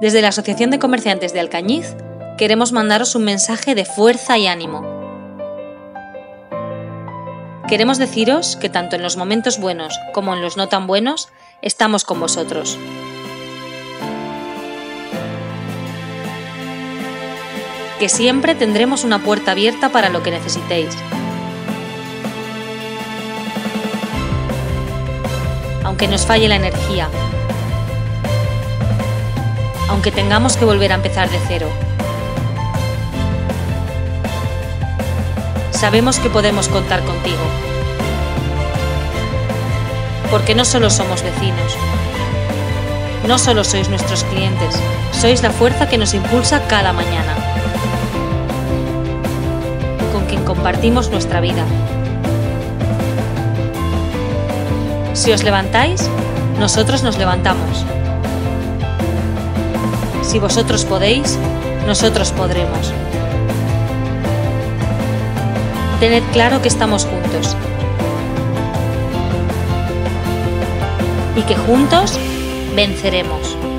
Desde la Asociación de Comerciantes de Alcañiz queremos mandaros un mensaje de fuerza y ánimo. Queremos deciros que tanto en los momentos buenos como en los no tan buenos estamos con vosotros. Que siempre tendremos una puerta abierta para lo que necesitéis. Aunque nos falle la energía, aunque tengamos que volver a empezar de cero. Sabemos que podemos contar contigo, porque no solo somos vecinos, no solo sois nuestros clientes, sois la fuerza que nos impulsa cada mañana, con quien compartimos nuestra vida. Si os levantáis, nosotros nos levantamos. Si vosotros podéis, nosotros podremos. Tened claro que estamos juntos y que juntos venceremos.